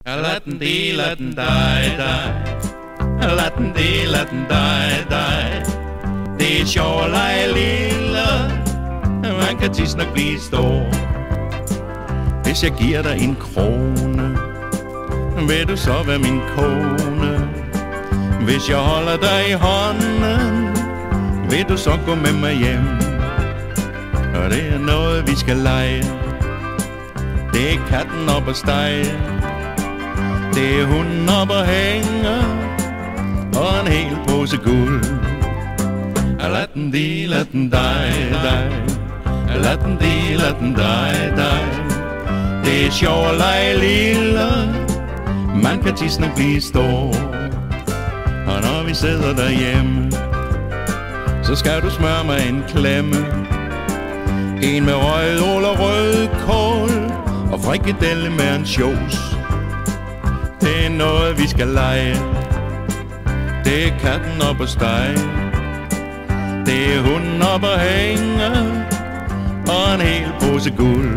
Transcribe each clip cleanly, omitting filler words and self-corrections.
Latten-di, latten-dej-dej. Latten-di, latten-dej-dej. Det er sjovt at lege lille. Man kan tis nok blive stor. Hvis jeg giver dig en krone, vil du så være min kone? Hvis jeg holder dig i hånden, vil du så gå med mig hjem? Og det er noget vi skal lege. Det er katten op og stege. Det er hunden op og hænge. Og en hel pose guld. Latten-di, latten-dej-dej. Latten-di, latten-dej-dej. Det er sjovt at lege lille. Man kan tis nok blive stor. Og når vi sidder derhjemme, så skal du smøre mig en klemme. En med rødål og rødkål og frikadelle med en sjovs. Det er noget vi skal lege. Det er katten op og stege. Det er hunden op og hænge. Og en hel pose guld.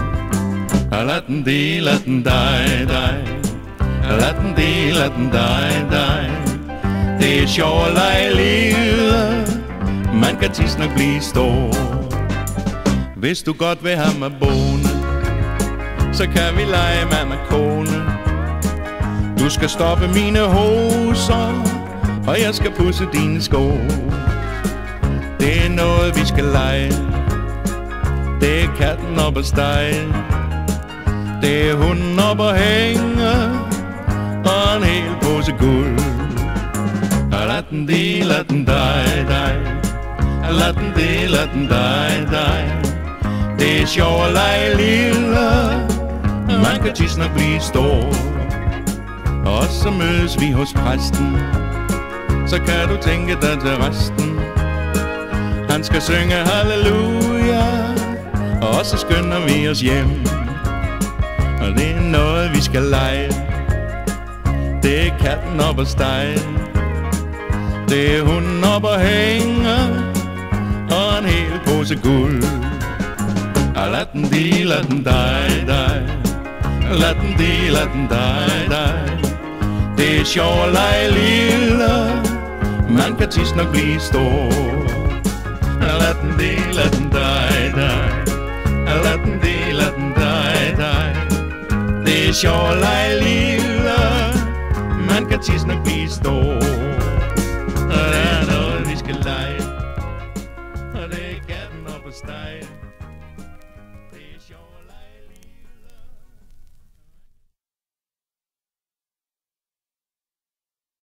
Latten-di, latten-dej-dej. Latten-di, latten-dej-dej. Det er sjovt at lege lille. Man kan tis nok blive stor. Hvis du godt vil have mig boende, så kan vi lege mand og kone. Du skal stoppe mine hoser, og jeg skal pudse dine sko. Det er noget vi skal lege. Det er katten op og stege. Det er hunden op og hænge. Og en hel pose guld. Latten-di, latten-dej-dej. Latten-di, latten-dej-dej. Det er sjovt at lege lille. Man kan tis nok blive stor. Og så mødes vi hos præsten. Så kan du tænke dig til resten. Han skal synge halleluja. Og så skynder vi os hjem. Og det er noget vi skal lege. Det er katten op og stege. Det er hunden op og hænge. Og en hel pose guld. Latten-di, latten-dej-dej. Latten-di, latten-dej-dej. Det er sjovt at lege lille. Man kan tis nok blive stor. Latten-di, latten-dej-dej. Latten-di, latten-dej-dej. Det er sjovt at lege lille. Man kan tis nok blive stor. Og der er noget vi skal lege.